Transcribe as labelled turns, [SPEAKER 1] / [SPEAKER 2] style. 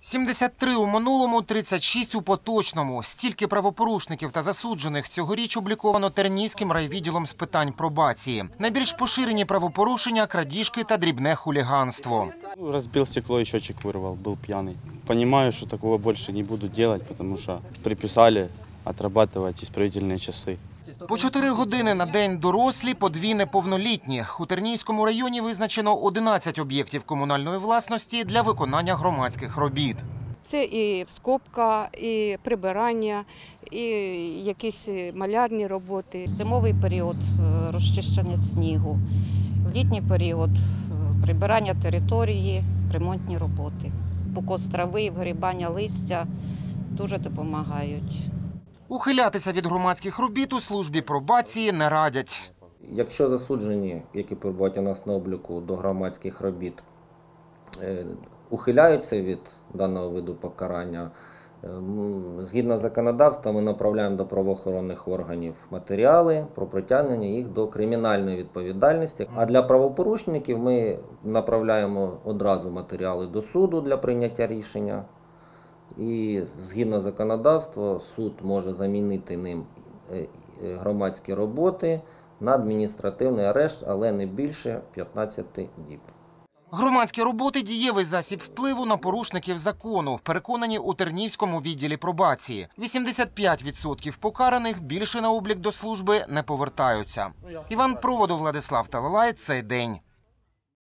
[SPEAKER 1] 73 у минулому, 36 у поточному. Стільки правопорушників та засуджених цьогоріч обліковано Тернівським райвідділом з питань пробації. Найбільш поширені правопорушення – крадіжки та дрібне хуліганство.
[SPEAKER 2] Разбил стекло и счетчик вырвал, был пьяный. Понимаю, что такого больше не буду делать, потому что приписали отрабатывать исправительные часы.
[SPEAKER 1] По 4 години на день дорослі, по 2 неповнолітні. У Тернівському районі визначено 11 об'єктів комунальної власності для виконання громадських робіт.
[SPEAKER 3] Це і скупка, і прибирання, і якісь малярні роботи.
[SPEAKER 4] В зимовий період розчищення снігу, в літній період прибирання території, ремонтні роботи. Покос трави, вигрібання листя дуже допомагають.
[SPEAKER 1] Ухилятися від громадських робіт у службі пробації не радять.
[SPEAKER 5] Якщо засуджені, які перебувають у нас на обліку до громадських робіт, ухиляються від даного виду покарання, згідно законодавства ми направляємо до правоохоронних органів матеріали про притягнення їх до кримінальної відповідальності. А для правопорушників ми направляємо одразу матеріали до суду для прийняття рішення. І згідно законодавства суд може замінити ним громадські роботи на адміністративний арешт, але не більше 15 діб.
[SPEAKER 1] Громадські роботи – дієвий засіб впливу на порушників закону, переконані у Тернівському відділі пробації. 85% покараних більше на облік до служби не повертаються. Іван Проводов, Владислав Талалай. Цей день.